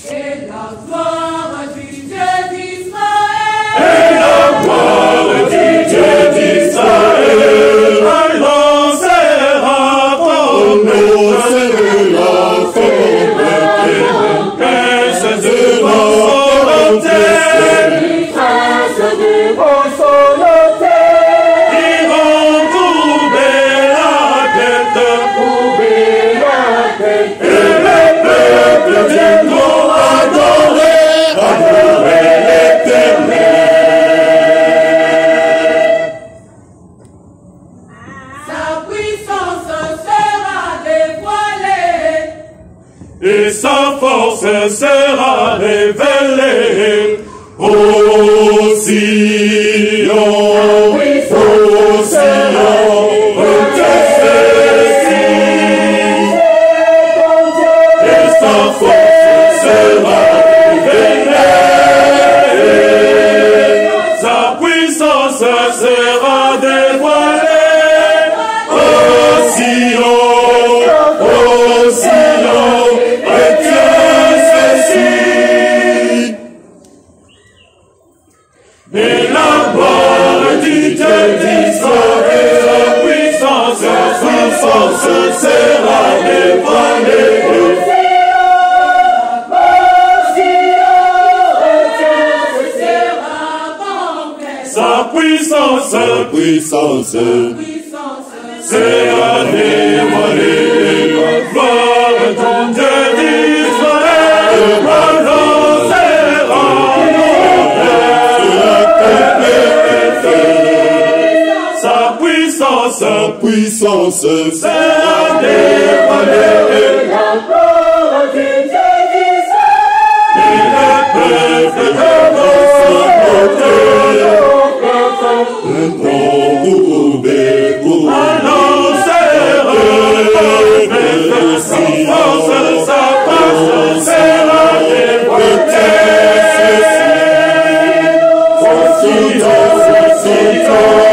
Et la gloire du Dieu d'Israël. Et la gloire du Dieu d'Israël. Annoncera ton nom, c'est la forme de volonté. Et sa force sera révélée au Sion, au Sion, et sa force sera révélée, sa puissance sera dévoilée au Sion. Et la gloire du Dieu d'Israël, sa puissance, sa force sera dévoilée. Sa puissance sera dévoilée. La gloire du Dieu d'Israël annoncera. Sa puissance sera dévoilée. La gloire du Dieu d'Israël. Et le peuple de sa force sera dévoilée.